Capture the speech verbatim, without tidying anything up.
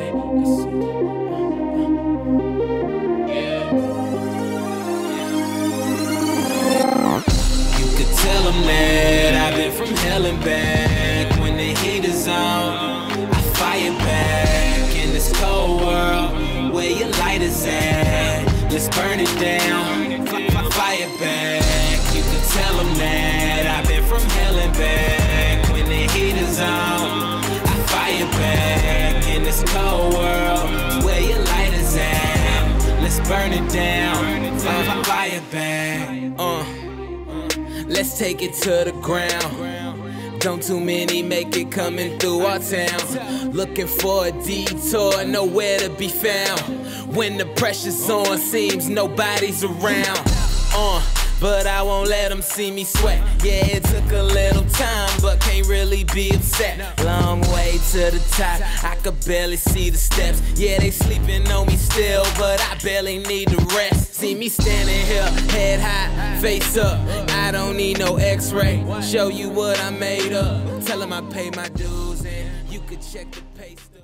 Tell them that I've been from hell and back. When the heat is on, I fire back. In this cold world, where your light is at, let's burn it down, fire back. You can tell them that I've been from hell and back. When the heat is on, I fire back. In this cold world, where your light is at, let's burn it down, fire back. Uh. Let's take it to the ground. Don't too many make it coming through our town. Looking for a detour, nowhere to be found. When the pressure's on, seems nobody's around. Uh, but I won't let them see me sweat. Yeah, it took a little time, but can't really be upset. Long way to the top, I could barely see the steps. Yeah, they sleeping on me still, but I barely need to rest. See me standing here, head high, face up. I don't need no x-ray, show you what I made up. Tell them I pay my dues and you could check the pay stub.